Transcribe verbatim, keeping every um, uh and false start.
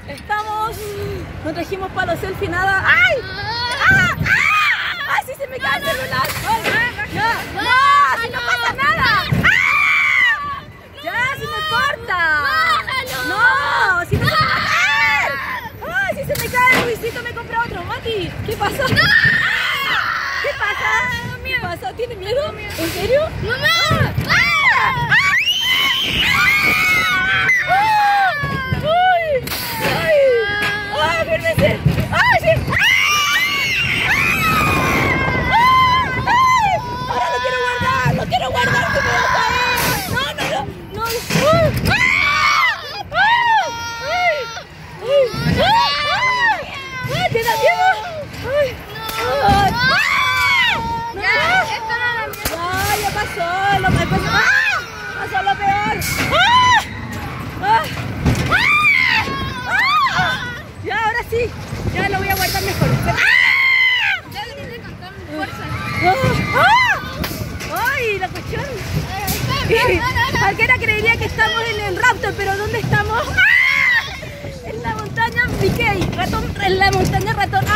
Estamos, no trajimos para los selfie nada. ¡Ay! ¡Ah! ¡Ah! ¡Ay, sí se me cae el celular! ¡Ay! ¡Ya! ¡No! ¡Si no pasa nada! ¡Ah! ¡Ya, si no importa! ¡No! ¡Si no se me va a caer! ¡Ay, si se me cae! Luisito me compra otro. Mati, ¿qué pasa? ¿Qué pasa? ¿Qué pasa? ¿Tiene miedo? ¿En serio? ¡Mamá! ¡Ah! ¡Ay! ¡Ay! ¡Ay, fírmese! ¡Ay, sí! ¡Ay! ¡Ahora lo quiero guardar! ¡Lo quiero guardar! ¡Se me va a caer! ¡No, no, no! ¡No! ¡Ay! ¡Ay! ¡Ay! ¡Ay! ¿Te da miedo? ¡Ay! ¡Ay! ¡No! ¡Ya, ya pasó! ¡Lo me pasó! ¡Ah! ¡Pasó lo peor! ¡Ah! ¡Ah! Ya, ahora sí. Ya lo voy a guardar mejor. Ya le tiene con toda mi fuerza. ¡Ah! ¡Ay, la cuestión! Cualquiera creería que estamos en el Raptor, pero ¿dónde estamos? En la montaña Mickey, ratón, en la montaña ratón.